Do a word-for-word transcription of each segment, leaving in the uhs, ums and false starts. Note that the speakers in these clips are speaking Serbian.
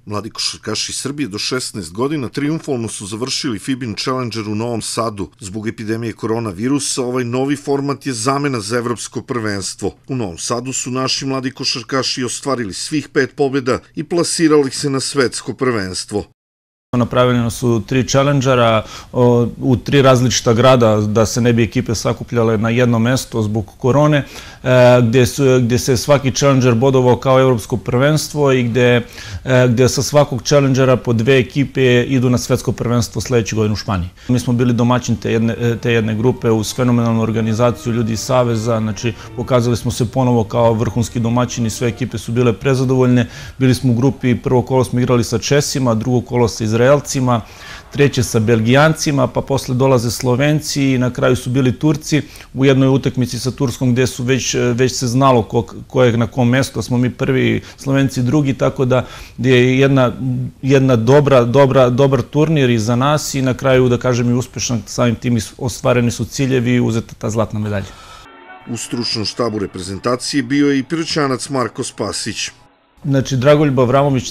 Mladi košarkaši Srbije do šesnaest godina trijumfalno su završili FIBA Challenger u Novom Sadu. Zbog epidemije koronavirusa, ovaj novi format je zamena za evropsko prvenstvo. U Novom Sadu su naši mladi košarkaši ostvarili svih pet pobjeda i plasirali se na svetsko prvenstvo. Napravljeno su tri challengera u tri različita grada da se ne bi ekipe sakupljale na jedno mesto zbog korone, gdje se svaki challenger bodovao kao evropsko prvenstvo i gdje sa svakog challengera po dve ekipe idu na svetsko prvenstvo sledeće godine u Španiji. Mi smo bili domaćin te jedne grupe uz fenomenalnu organizaciju ljudi iz Saveza, znači pokazali smo se ponovo kao vrhunski domaćini, sve ekipe su bile prezadovoljne. Bili smo u grupi, prvo kolo smo igrali sa Česima, drugo kolo sa Izraelcima, treće sa Belgijancima, pa posle dolaze Slovenci i na kraju su bili Turci u jednoj utakmici sa Turskom gde su već, već se znalo ko, ko je na kom mestu, smo mi prvi, Slovenci drugi, tako da je jedna, jedna dobra, dobra, dobar turnir i za nas i na kraju, da kažem, i uspešan, samim tim ostvareni su ciljevi i uzeta ta zlatna medalja. U stručnom štabu reprezentacije bio je i Piroćanac Marko Spasić. Znači, Dragoljub Avramović,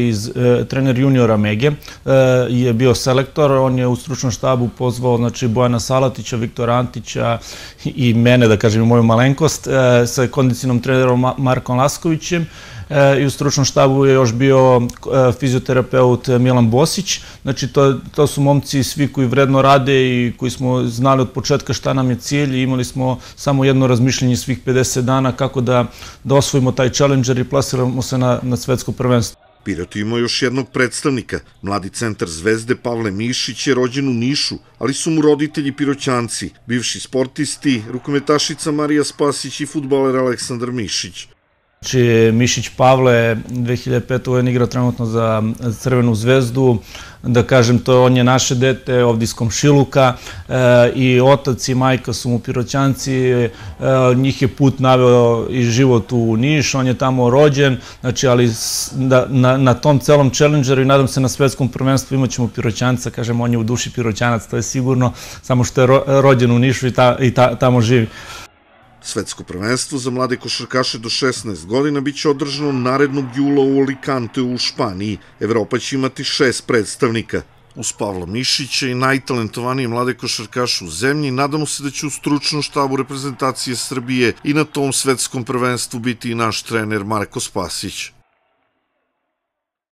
trener juniora Mege, je bio selektor. On je u stručnom štabu pozvao Bojana Salatića, Viktora Antića i mene, da kažem, i moju malenkost, sa kondicionom trenerom Markom Laskovićem. I u stručnom štabu je još bio fizioterapeut Milan Bosić. Znači, to su momci svi koji vredno rade i koji smo znali od početka šta nam je cilj i imali smo samo jedno razmišljenje svih pedeset dana kako da osvojimo taj challenger i plasiramo se na svetsko prvenstvo. Pirot ima još jednog predstavnika. Mladi centar Zvezde Pavle Mišić je rođen u Nišu, ali su mu roditelji Piroćanci, bivši sportisti, rukometašica Marija Spasić i fudbaler Aleksandar Mišić. Znači, Mišić Pavle dve hiljade pete. godine igra trenutno za Crvenu zvezdu, da kažem, to on je naše dete ovdje iz komšiluka i otac i majka su mu Piroćanci, njih je put naveo i život u Niš, on je tamo rođen, znači, ali na tom celom challengeru i nadam se na svetskom prvenstvu imat ćemo Piroćanca, kažem, on je u duši Piroćanac, to je sigurno, samo što je rođen u Nišu i tamo živi. Svetsko prvenstvo za mlade košarkaše do šesnaest godina biće održano narednog jula u Alicanteu u Španiji. Evropa će imati šest predstavnika. Uz Pavla Mišića i najtalentovanije mlade košarkaše u zemlji, nadamo se da će u stručnom štabu reprezentacije Srbije i na tom svetskom prvenstvu biti i naš trener Marko Spasić.